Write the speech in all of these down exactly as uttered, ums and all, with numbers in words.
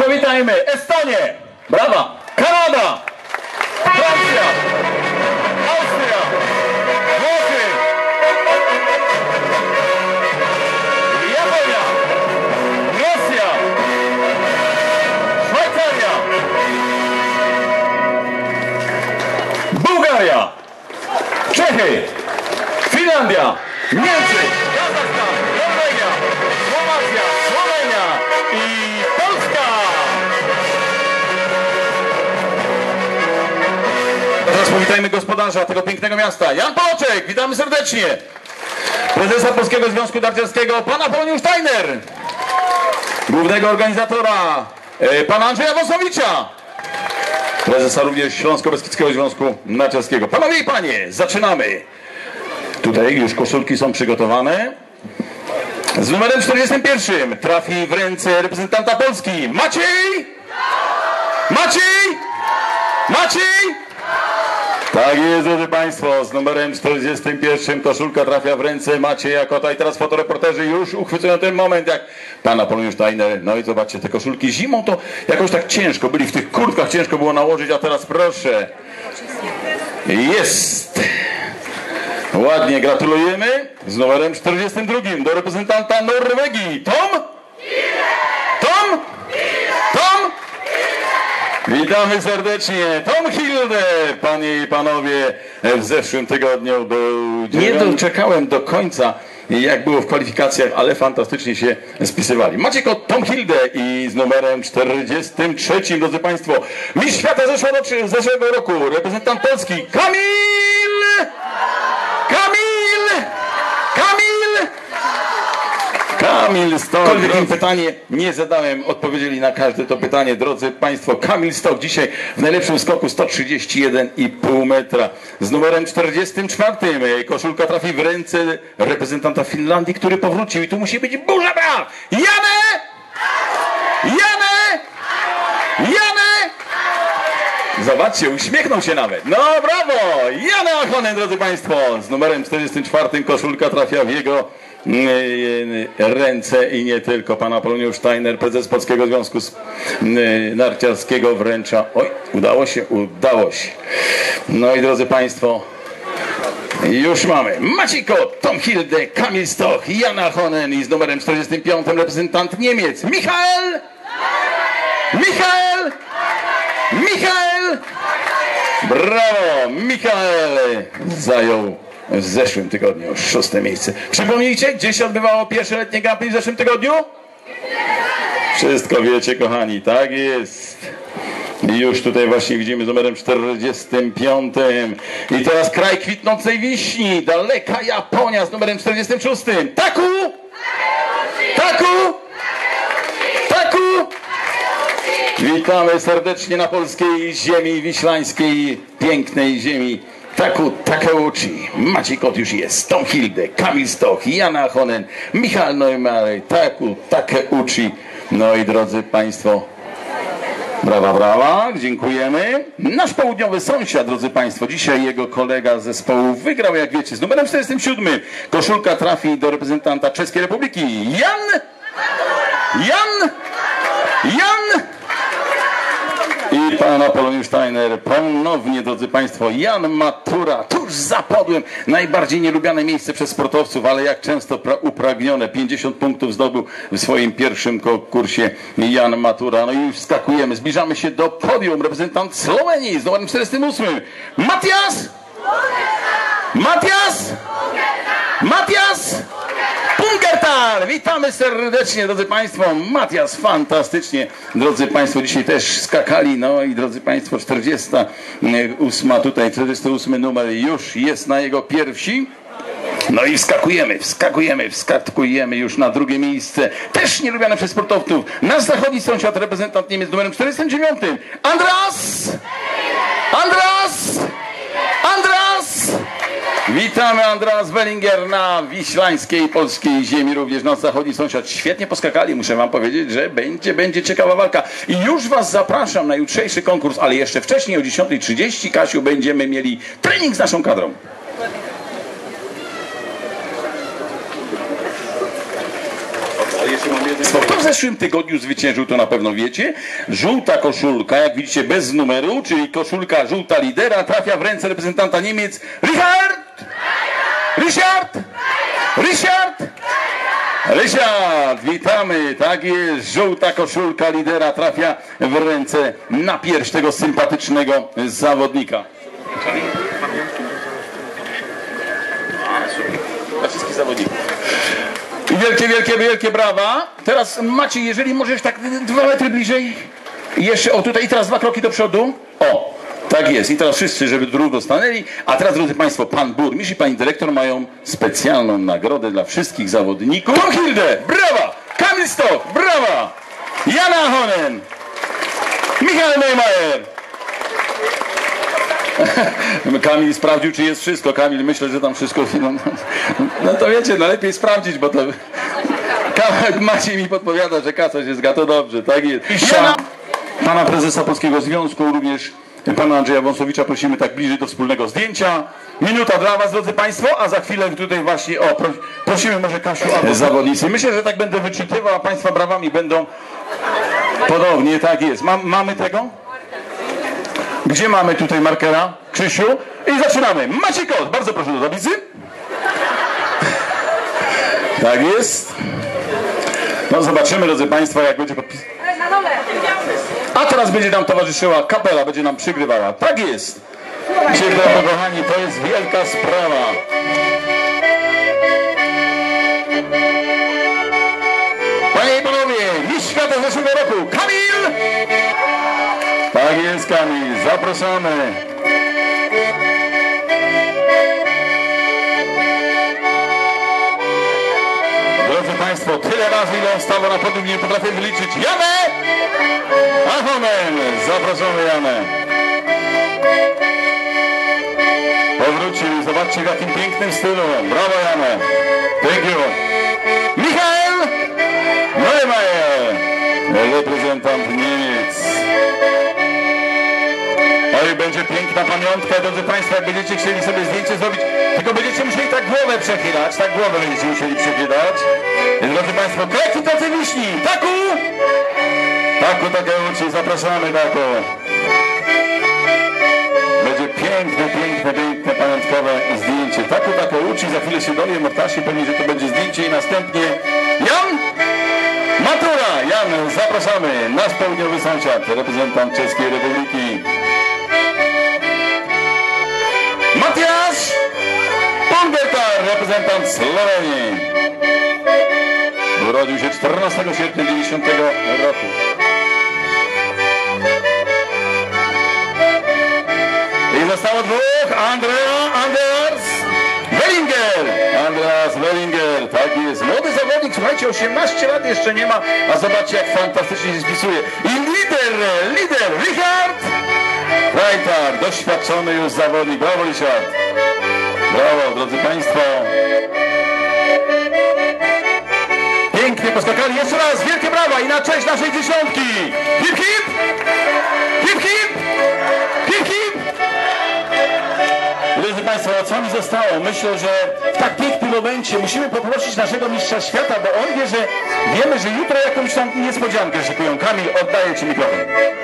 powitajmy Estonię, brawa, Kanada, Francja, Austria, Włochy, Japonia, Rosja, Szwajcaria, Bułgaria, Czechy, Finlandia, Niemcy, Kazachstan, Norwegia, Słowacja, Słowenia i Polska! Teraz powitajmy gospodarza tego pięknego miasta. Jan Poloczek, witamy serdecznie. Prezesa Polskiego Związku Narciarskiego, pana Poloniusz Steiner. Głównego organizatora, e, pana Andrzeja Wąsowicza. Prezesa również Śląsko-Beskidzkiego Związku Narciarskiego. Panowie i panie, zaczynamy. Tutaj już koszulki są przygotowane. Z numerem czterdziestym pierwszym trafi w ręce reprezentanta Polski. Maciej! Maciej! Maciej! Tak jest, drodzy państwo, z numerem czterdziestym pierwszym koszulka trafia w ręce Macieja Kota. I teraz fotoreporterzy już uchwycują ten moment, jak pana Poloniusz Steiner. No i zobaczcie, te koszulki zimą to jakoś tak ciężko, byli w tych kurtkach, ciężko było nałożyć, a teraz proszę. Jest! Ładnie, gratulujemy. Z numerem czterdziestym drugim do reprezentanta Norwegii. Tom? Tom? Tom? Witamy serdecznie. Tom Hilde, panie i panowie. W zeszłym tygodniu był... Nie doczekałem do końca, jak było w kwalifikacjach, ale fantastycznie się spisywali. Maciek od Tom Hilde i z numerem czterdziestym trzecim, drodzy państwo, mistrz świata zeszłego, zeszłego roku, reprezentant Polski, Kamil! Kamil! Kamil! Kamil Stok. Kolwiek im pytanie nie zadałem, odpowiedzieli na każde to pytanie, drodzy państwo. Kamil Stok dzisiaj w najlepszym skoku sto trzydzieści jeden i pół metra. Z numerem czterdziestym czwartym koszulka trafi w ręce reprezentanta Finlandii, który powrócił i tu musi być burza braw! Janne! Janne! Janne! Zobaczcie, uśmiechnął się nawet. No brawo! Janne Ahonen, drodzy państwo. Z numerem czterdziestym czwartym koszulka trafia w jego ręce i nie tylko. Pana Poloniusz Steiner, prezes Polskiego Związku Narciarskiego, wręcza. Oj, udało się, udało się. No i drodzy państwo, już mamy Maciej Kot, Tom Hilde, Kamil Stoch, Jan Ahonen i z numerem czterdziestym piątym reprezentant Niemiec, Michael! Michael! Michael! Brawo! Michael zajął w zeszłym tygodniu szóste miejsce. Przypomnijcie, gdzie się odbywało pierwsze letnie Grand Prix w zeszłym tygodniu? Wszystko wiecie, kochani, tak jest. I już tutaj właśnie widzimy z numerem czterdziestym piątym. I teraz kraj kwitnącej wiśni, daleka Japonia z numerem czterdziestym szóstym. Taku! Taku! Taku! Witamy serdecznie na polskiej ziemi wiślańskiej, pięknej ziemi. Taku Takeuchi, Maciej Kot już jest, Tom Hilde, Kamil Stoch, Jan Ahonen, Michał Neumann, Taku Takeuchi. No i drodzy państwo, brawa, brawa, dziękujemy. Nasz południowy sąsiad, drodzy państwo, dzisiaj jego kolega z zespołu wygrał, jak wiecie, z numerem czterdziestym siódmym. Koszulka trafi do reprezentanta Czeskiej Republiki. Jan! Jan! Jan! I pana Poloniusz Steiner ponownie, drodzy państwo, Jan Matura, tuż za podłem, najbardziej nielubiane miejsce przez sportowców, ale jak często upragnione, pięćdziesiąt punktów zdobył w swoim pierwszym konkursie Jan Matura. No i już wskakujemy, zbliżamy się do podium, reprezentant Słowenii z numerem czterdziestym ósmym, Matias! Matias! Matias! Punkertal! Witamy serdecznie, drodzy państwo. Matias, fantastycznie. Drodzy państwo, dzisiaj też skakali. No i drodzy państwo, czterdziesta ósma tutaj, czterdziesty ósmy numer już jest na jego piersi. No i wskakujemy, wskakujemy, wskakujemy już na drugie miejsce. Też nielubiane przez sportowców. Nasz zachodni sąsiad, reprezentant Niemiec z numerem czterdziestym dziewiątym. Andras! Andras! Andras! Witamy Andras Wellinger na wiślańskiej polskiej ziemi, również nasz zachodni sąsiad. Świetnie poskakali, muszę wam powiedzieć, że będzie, będzie ciekawa walka. I już was zapraszam na jutrzejszy konkurs, ale jeszcze wcześniej o dziesiątej trzydzieści, Kasiu, będziemy mieli trening z naszą kadrą. Ale jeszcze Kto w zeszłym tygodniu zwyciężył, to na pewno wiecie. Żółta koszulka, jak widzicie, bez numeru, czyli koszulka żółta lidera, trafia w ręce reprezentanta Niemiec. Richard! Richard! Richard! Ryszard, witamy, tak jest, żółta koszulka lidera trafia w ręce na pierś tego sympatycznego zawodnika. Dla wszystkich zawodników. I wielkie, wielkie, wielkie brawa. Teraz Maciej, jeżeli możesz tak dwa metry bliżej. I jeszcze, o tutaj, i teraz dwa kroki do przodu. O, tak jest. I teraz wszyscy, żeby drugo stanęli. A teraz, drodzy Państwo, pan burmistrz i pani dyrektor mają specjalną nagrodę dla wszystkich zawodników. Tom Hilde, brawa! Kamil Stoch, brawa! Jana Honen, Michał Neumayer. Kamil sprawdził, czy jest wszystko. Kamil, myślę, że tam wszystko... No, no to wiecie, no lepiej sprawdzić, bo to... Maciej mi podpowiada, że kasa się zgadza, to dobrze, tak jest. Jana, pana prezesa Polskiego Związku, również pana Andrzeja Wąsowicza prosimy tak bliżej do wspólnego zdjęcia. Minuta dla was, drodzy Państwo, a za chwilę tutaj właśnie, o, prosimy może Kasiu, albo zawodnicy. Myślę, że tak będę wyczytywał, a Państwa brawami będą podobnie, tak jest. Mam, mamy tego? Gdzie mamy tutaj markera? Krzysiu? I zaczynamy. Maciej Kot, bardzo proszę do tablicy. Tak jest. No zobaczymy, drodzy Państwo, jak będzie podpis. A teraz będzie nam towarzyszyła kapela, będzie nam przygrywała. Tak jest. Dzisiaj, kochani, to jest wielka sprawa. Panie i panowie, mistrz świata z zeszłego roku, Kamil! Tak jest, Kamil, zapraszamy. Drodzy Państwo, tyle razy, ile on stało na podium, nie potrafię wyliczyć. Janę! Ahonen! Zapraszamy, Janę. Powrócił, zobaczcie, w jakim pięknym stylu. Brawo, Janę. Thank you. Michał Neumayer, reprezentant Niemiec. Oj, będzie piękna pamiątka, drodzy Państwo, jak będziecie chcieli sobie zdjęcie zrobić, tylko będziecie musieli tak głowę przechylać, tak głowę będziecie musieli przechylać. Drodzy Państwo, kreki tacy wiśni, taku! Taku, Takeuchi, zapraszamy, taku. Będzie piękne, piękne, piękne pamiątkowe zdjęcie. Taku, Takeuchi, za chwilę się dowie Mortashi, pewnie, że to będzie zdjęcie i następnie Jan Matura. Jan, zapraszamy, nasz południowy sąsiad, reprezentant Czeskiej Republiki. Matias Pungertar, reprezentant Słowenii. Urodził się czternastego sierpnia dziewięćdziesiątego roku. I zostało dwóch. Andrea Anders Wellinger. Andreas Wellinger, tak jest. Młody zawodnik, słuchajcie, osiemnaście lat jeszcze nie ma, a zobaczcie, jak fantastycznie się spisuje. I lider, lider, Richard Freitag, doświadczony już zawodnik. Brawo, Richard. Brawo, drodzy Państwo. Pięknie poskakali. Jeszcze raz wielkie brawa i na cześć naszej dziesiątki. Hip, hip! Hip, hip! Hip, hip! Drodzy Państwo, co mi zostało? Myślę, że w tak pięknym momencie musimy poprosić naszego mistrza świata, bo on wie, że wiemy, że jutro jakąś tam niespodziankę szykują. Kamil, oddaję Ci mikrofon.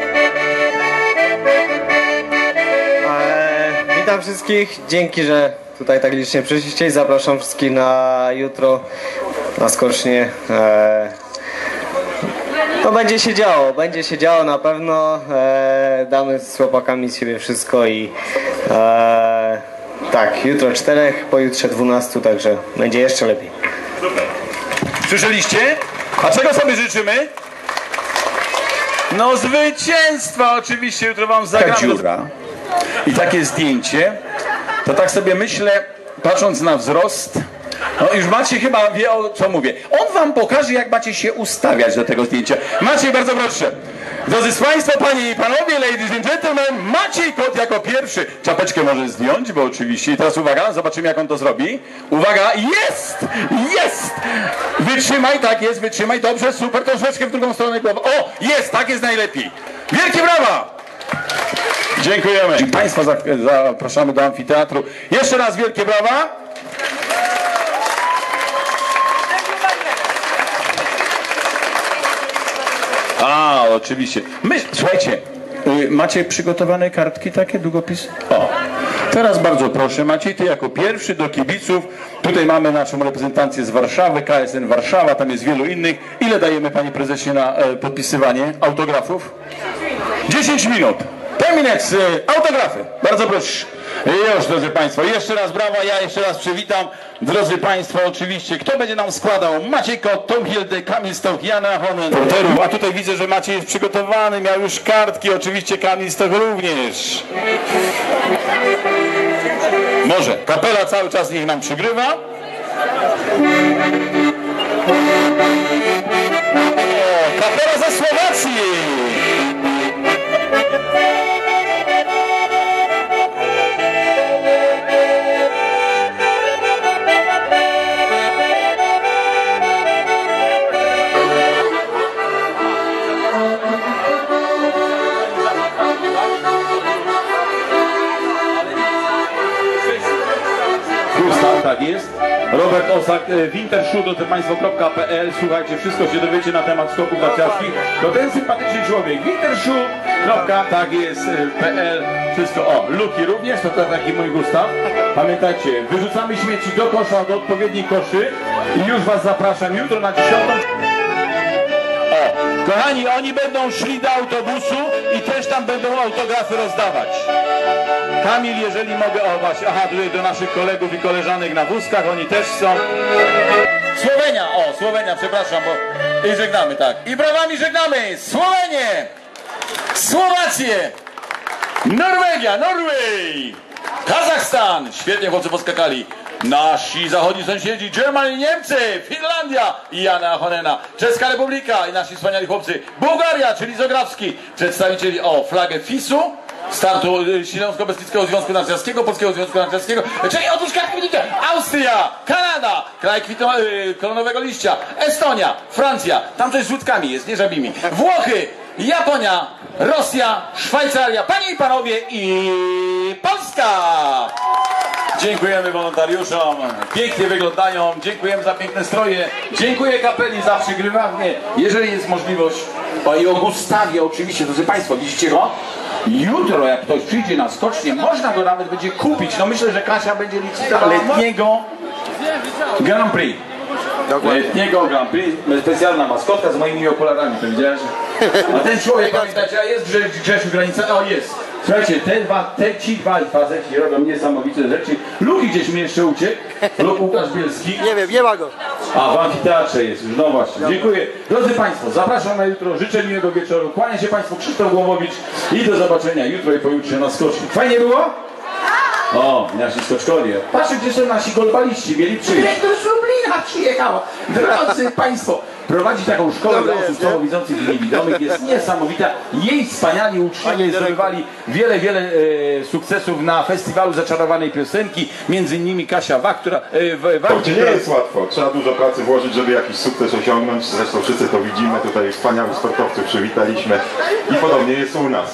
Eee, witam wszystkich. Dzięki, że tutaj tak licznie przyszliście i zapraszam wszystkich na jutro na skocznie. Eee, no będzie się działo, będzie się działo na pewno. Eee, damy z chłopakami z siebie wszystko i eee, tak, jutro czterech, pojutrze dwunastu, także będzie jeszcze lepiej. Super. Słyszeliście? A czego sobie życzymy? No zwycięstwa oczywiście, jutro wam zagram. Dziura. I takie zdjęcie, to tak sobie myślę, patrząc na wzrost, no już Maciej chyba wie, o co mówię. On wam pokaże, jak macie się ustawiać do tego zdjęcia. Maciej, bardzo proszę. Drodzy Państwo, Panie i Panowie, ladies and gentlemen, Maciej Kot jako pierwszy. Czapeczkę może zdjąć, bo oczywiście. I teraz uwaga, zobaczymy, jak on to zrobi. Uwaga, jest! Jest! Wytrzymaj, tak jest, wytrzymaj, dobrze, super, troszeczkę w drugą stronę głowy. O, jest, tak jest najlepiej. Wielkie brawa! Dziękujemy. I Państwa zapraszamy do amfiteatru. Jeszcze raz wielkie brawa. A, oczywiście. My, słuchajcie, y, macie przygotowane kartki takie, długopisy? O, teraz bardzo proszę, Maciej, ty jako pierwszy do kibiców. Tutaj mamy naszą reprezentację z Warszawy, K S N Warszawa, tam jest wielu innych. Ile dajemy, panie prezesie, na e, podpisywanie autografów? dziesięć minut. ten minut, e, autografy. Bardzo proszę. Już, drodzy Państwo, jeszcze raz brawa, ja jeszcze raz przywitam. Drodzy Państwo, oczywiście, kto będzie nam składał? Maciej Kot, Tom Hilde, Kamil Stoch, Jana Honen, porterów. A tutaj widzę, że Maciej jest przygotowany, miał już kartki, oczywiście Kamil Stoch również. Może, kapela cały czas niech nam przygrywa. O, kapela ze Słowacji! Tak jest. Robert Osak, wintershoe, drodzy Państwo, kropka p l. Słuchajcie, wszystko się dowiecie na temat skoków narciarskich. To ten sympatyczny człowiek. wintershoe, tak jest, p l. Wszystko. O, Luki również, to, to taki mój Gustaw. Pamiętajcie, wyrzucamy śmieci do kosza, do odpowiednich koszy. I już Was zapraszam jutro na dziesiątą. O, kochani, oni będą szli do autobusu i też tam będą autografy rozdawać. Kamil, jeżeli mogę, o właśnie, aha, tutaj do naszych kolegów i koleżanek na wózkach, oni też są. Słowenia, o, Słowenia, przepraszam, bo i żegnamy, tak. I brawami żegnamy Słowenię, Słowację, Norwegia, Norway, Kazachstan, świetnie chłopcy poskakali. Nasi zachodni sąsiedzi, Germany, Niemcy, Finlandia i Jana Honena, Czeska Republika i nasi wspaniali chłopcy, Bułgaria, czyli Zograwski, przedstawicieli, o, flagę fisu, startu Śląsko-Beskidzkiego Związku Narciarskiego, Polskiego Związku Narciarskiego, czyli otóż widzicie, Austria, Kanada, kraj kwito, yy, kolonowego liścia, Estonia, Francja, tam coś z łódkami jest, nie żabimi, Włochy, Japonia, Rosja, Szwajcaria, panie i panowie, i Polska! Dziękujemy wolontariuszom, pięknie wyglądają, dziękujemy za piękne stroje, dziękuję kapeli za przygrywanie, jeżeli jest możliwość, o, i o Gustawie oczywiście, drodzy Państwo, widzicie go? Jutro, jak ktoś przyjdzie na skocznie, można go nawet będzie kupić. No myślę, że Kasia będzie licytowała letniego Grand Prix. Letniego Grand Prix. Specjalna maskotka z moimi okularami, to widziałeś? A ten człowiek, pamiętacie, a jest Grzesiu Granica? O, jest. Słuchajcie, te dwa, te, ci dwaj faceci robią niesamowite rzeczy. Luki gdzieś mi jeszcze uciekł. Luk Łukasz Bielski. Nie wiem, nie ma go. A w amfiteatrze jest już, no właśnie. Dziękuję. Drodzy Państwo, zapraszam na jutro. Życzę miłego wieczoru. Kłania się Państwu Krzysztof Głowowicz i do zobaczenia jutro i pojutrze na skoczni. Fajnie było? O, nasi skoczkowie. Patrzcie, gdzie są nasi golbaliści. Mieli przyjść. Dyrektor z Lublina przyjechała. Drodzy Państwo, prowadzi taką szkołę dla osób słabowidzących i niewidomych. Jest niesamowita. Jej wspaniali uczniowie zdobywali wiele, wiele e, sukcesów na festiwalu zaczarowanej piosenki. Między innymi Kasia Wach, która... E, w, to nie jest łatwo. Trzeba dużo pracy włożyć, żeby jakiś sukces osiągnąć. Zresztą wszyscy to widzimy. Tutaj wspaniałych sportowców przywitaliśmy. I podobnie jest u nas.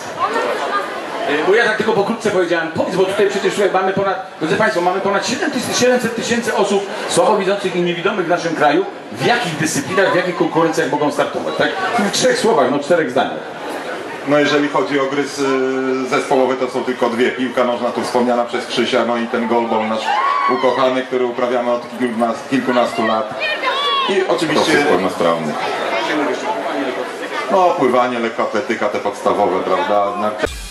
Bo ja tak tylko pokrótce powiedziałem, powiedz, bo tutaj przecież mamy ponad, drodzy Państwo, mamy ponad siedemset tysięcy osób słabowidzących i niewidomych w naszym kraju. W jakich dyscyplinach, w jakich konkurencjach mogą startować? Tak? W trzech słowach, no czterech zdaniach. No jeżeli chodzi o gry zespołowe, to są tylko dwie. Piłka nożna tu wspomniana przez Krzysia, no i ten goalball nasz ukochany, który uprawiamy od kilkunastu lat. I oczywiście pełnosprawny. No, pływanie, lekkoatletyka, te podstawowe, prawda?